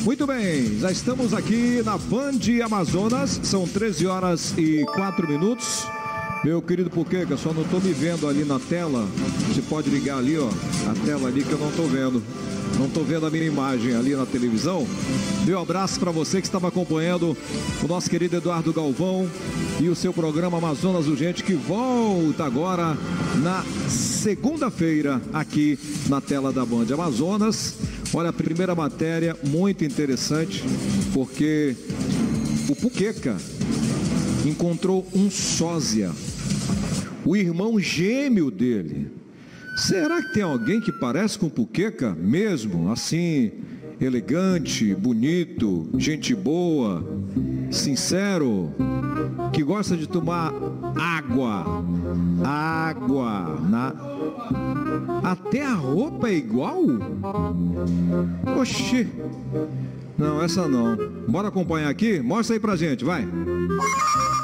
Muito bem, já estamos aqui na Band Amazonas, são 13 horas e 4 minutos. Meu querido Puqueca, só não estou me vendo ali na tela. Você pode ligar ali, ó, a tela ali que eu não estou vendo. Não estou vendo a minha imagem ali na televisão. Meu abraço para você que estava acompanhando o nosso querido Eduardo Galvão e o seu programa Amazonas Urgente, que volta agora na segunda-feira aqui na tela da Band Amazonas. Olha, a primeira matéria muito interessante, porque o Puqueca encontrou um sósia, o irmão gêmeo dele. Será que tem alguém que parece com o Puqueca mesmo? Assim, elegante, bonito, gente boa, sincero, que gosta de tomar água, até a roupa é igual? Oxi, não, essa não. Bora acompanhar aqui? Mostra aí pra gente, vai.